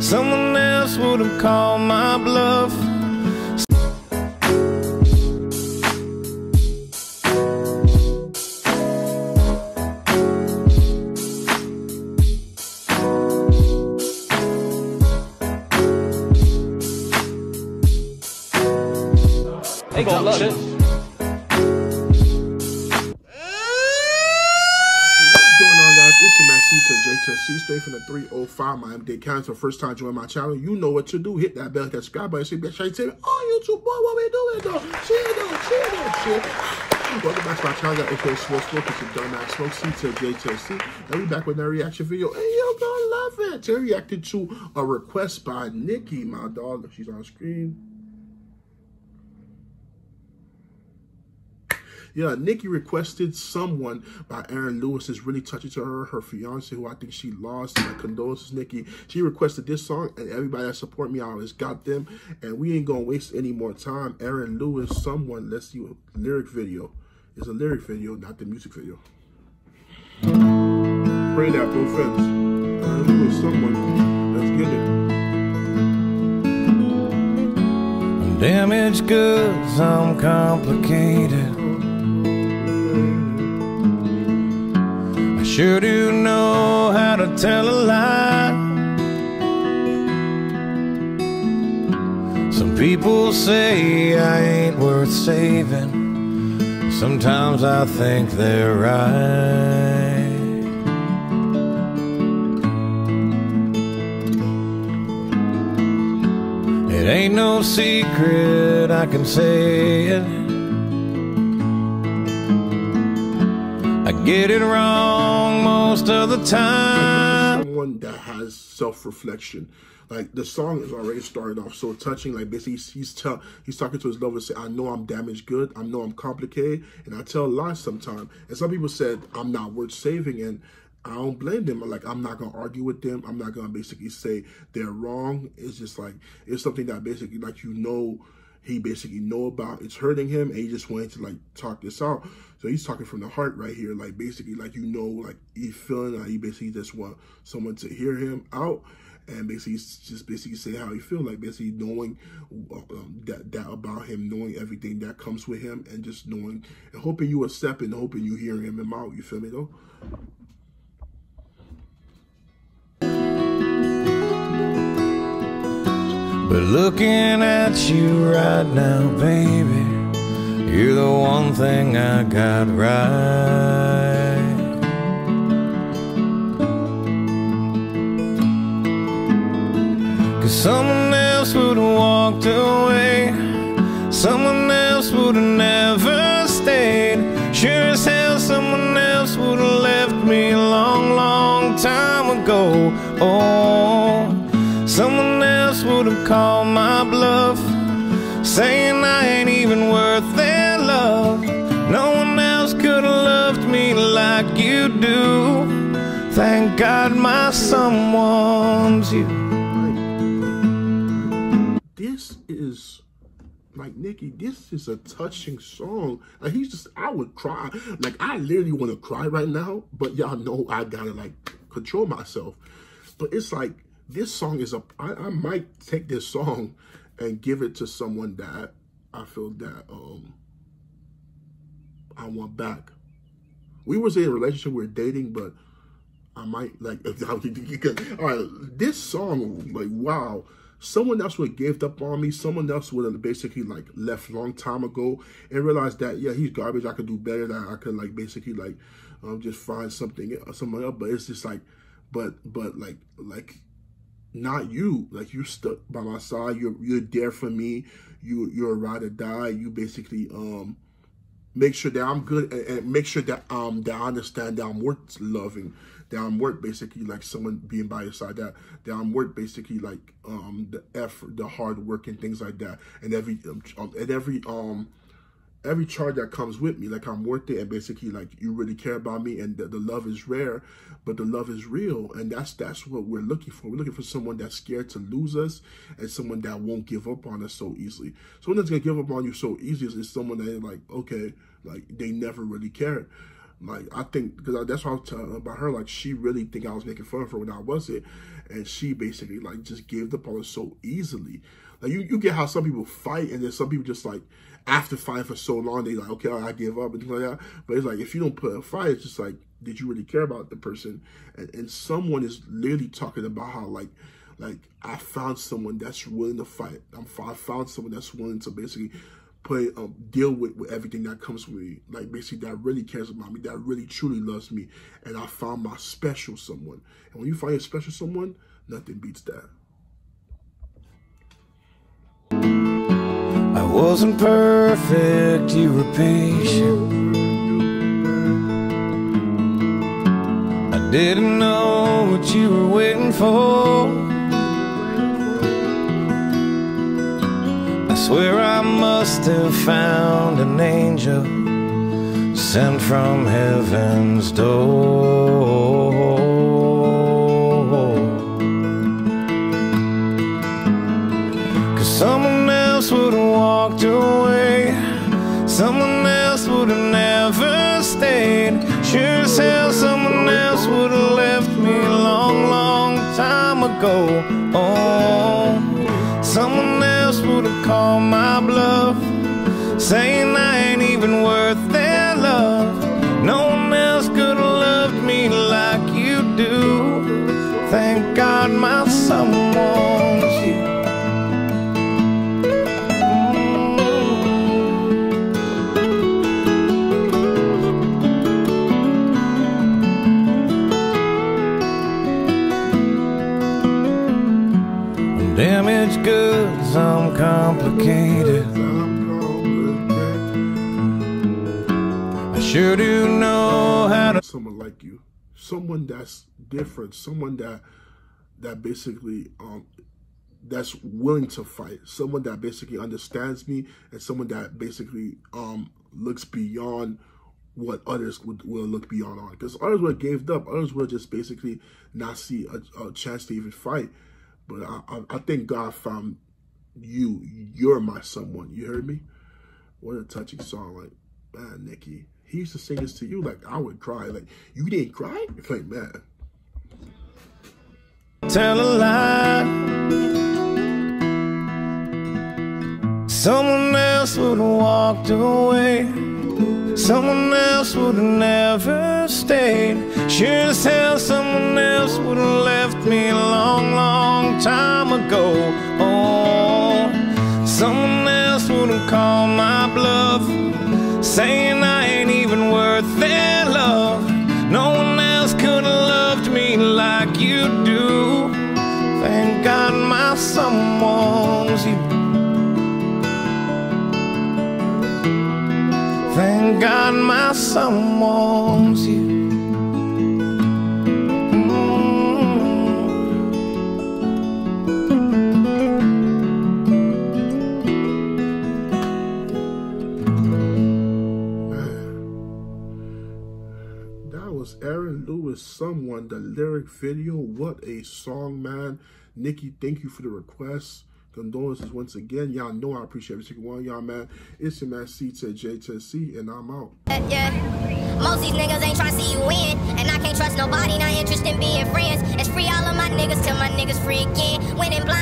Someone else would have called my bluff. Hey, got look it. It's your man C.J.C. straight from the 305 Miami-Dade County. So first time joining my channel, you know what to do. Hit that bell, that subscribe button. See me on YouTube. Oh, YouTube, boy, what we doing though? Shit. Welcome back to my channel. Got AK Smoke. It's your dumbass Smoke. C.J.C. And we back with another reaction video. And you're gonna love it. Today reacted to a request by Nikki, my dog. She's on screen. Yeah, Nikki requested Someone by Aaron Lewis. Is really touching to her. Her fiance, who I think she lost. My condolences, Nikki. She requested this song, and everybody that support me, I always got them. And we ain't gonna waste any more time. Aaron Lewis, Someone. Let's see a lyric video. It's a lyric video, not the music video. Pray that, no offense. Aaron Lewis, Someone. Let's get it. I'm damaged goods, I'm complicated. Sure do know how to tell a lie. Some people say I ain't worth saving. Sometimes I think they're right. It ain't no secret, I can say it. I get it wrong most of the time. Someone that has self-reflection. Like, the song is already started off so touching. Like, basically he's talking to his lover, say, I know I'm damaged good, I know I'm complicated, and I tell lies sometimes. And some people said I'm not worth saving, and I don't blame them. Like, I'm not gonna argue with them. I'm not gonna basically say they're wrong. It's just like, it's something that basically, like, you know, he basically know about. It's hurting him, and he just wanted to like talk this out. So he's talking from the heart right here. Like, basically, like, you know, like, he's feeling like he basically just want someone to hear him out, and basically just basically say how he feel. Like, basically knowing that about him, knowing everything that comes with him, and just knowing and hoping you accept and hoping you hear him out. You feel me though? But looking at you right now, baby, you're the one thing I got right. 'Cause someone else would have walked away, someone else would have never stayed. Sure as hell someone else would have left me a long, long time ago. Oh, someone else would have called my bluff, saying I ain't even worth their love. No one else could have loved me like you do. Thank God my someone's you. This is, like, Nikki, this is a touching song. Like, I would cry. Like, I literally want to cry right now, but y'all know I gotta, like, control myself. But it's like, this song is I might take this song and give it to someone that I feel that I want back. We was in a relationship, we were dating, but I might, like, all right, this song, like, wow, someone else would have gave up on me. Someone else would have basically, like, left a long time ago and realized that, yeah, he's garbage. I could do better. That I could, like, basically, like, just find something else. But it's just like, but like. Not you. Like, you stuck by my side. You're there for me. You're a ride or die. You basically make sure that I'm good, and make sure that that I understand that I'm worth loving. That I'm worth basically like someone being by your side. That I'm worth basically like the effort, the hard work, and things like that. And every charge that comes with me, like, I'm worth it, and basically, like, you really care about me, and the love is rare, but the love is real, and that's what we're looking for. We're looking for someone that's scared to lose us, and someone that won't give up on us so easily. Someone that's gonna give up on you so easily is someone that, like, okay, like, they never really cared. Like, I think, because that's what I was telling about her, like, she really think I was making fun of her when I wasn't, and she basically, like, just gave up on her so easily. Like, you get how some people fight, and then some people just, like, after fighting for so long, they like, okay, I give up, and things like that. But it's like, if you don't put a fight, it's just like, did you really care about the person? And someone is literally talking about how, like, I found someone that's willing to fight. I found someone that's willing to basically deal with everything that comes with me. Like, basically, that really cares about me, that really truly loves me. And I found my special someone. And when you find your special someone, nothing beats that. I wasn't perfect, you were patient. I didn't know what you were waiting for. I swear I must have found an angel sent from heaven's door. 'Cause someone else would have walked away, someone else would have never stayed. Sure as hell someone else would have left me a long, long time ago. Oh, someone else would have called my bluff, saying I ain't even worth their love. No one else could have loved me like you do. Thank God my someone's you. Damaged goods, I'm complicated. I sure do know how to. Someone like you, someone that's different, someone that basically that's willing to fight, someone that basically understands me, and someone that basically looks beyond what others will look beyond on. Because others would have gave up, others would just basically not see a chance to even fight. But I think God found you. You're my someone. You heard me? What a touching song. Like, man, Nikki, he used to sing this to you. Like, I would cry. Like, you didn't cry? It's like, man. Tell a lie. Someone else would have walked away. Someone else would have never stayed. Sure as hell someone else would have left me a long, long time ago. Oh, someone else would have called my bluff, saying I ain't even worth their love. No one else could have loved me like you do. Thank God my someone's you. Thank God my someone's you. That was Aaron Lewis, Someone, the lyric video. What a song, man. Nikki, thank you for the request. Condolences once again. Y'all know I appreciate every single one of y'all, man. It's your man C.J.C, and I'm out. Yeah, most these niggas ain't trying to see you win, and I can't trust nobody, not interested in being friends. It's free all of my niggas till my niggas free again. When in blind